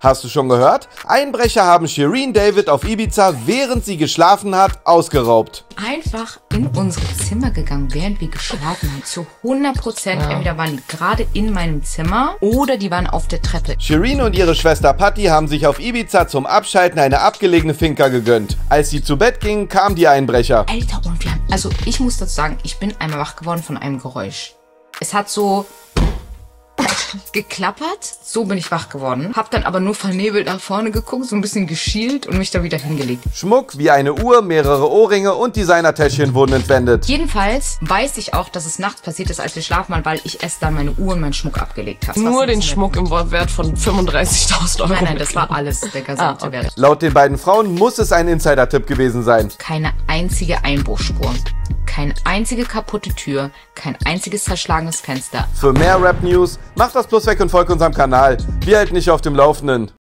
Hast du schon gehört? Einbrecher haben Shireen David auf Ibiza, während sie geschlafen hat, ausgeraubt. Einfach in unsere Zimmer gegangen, während wir geschlafen haben. Zu 100%. Entweder waren die gerade in meinem Zimmer oder die waren auf der Treppe. Shireen und ihre Schwester Patti haben sich auf Ibiza zum Abschalten eine abgelegene Finca gegönnt. Als sie zu Bett gingen, kamen die Einbrecher. Alter, und wir haben... Also ich muss dazu sagen, ich bin einmal wach geworden von einem Geräusch. Es hat so... geklappert, so bin ich wach geworden. Hab dann aber nur vernebelt nach vorne geguckt, so ein bisschen geschielt und mich da wieder hingelegt. Schmuck wie eine Uhr, mehrere Ohrringe und Designertäschchen wurden entwendet. Jedenfalls weiß ich auch, dass es nachts passiert ist, als wir schlafen waren, weil ich erst dann meine Uhr und meinen Schmuck abgelegt habe. Nur den Schmuck im Wert von 35.000 Euro. Nein, das war alles, der gesamte Wert. Laut den beiden Frauen muss es ein Insider-Tipp gewesen sein. Keine einzige Einbruchspur. Keine einzige kaputte Tür, kein einziges zerschlagenes Fenster. Für mehr Rap-News macht das Plus weg und folgt unserem Kanal. Wir halten dich auf dem Laufenden.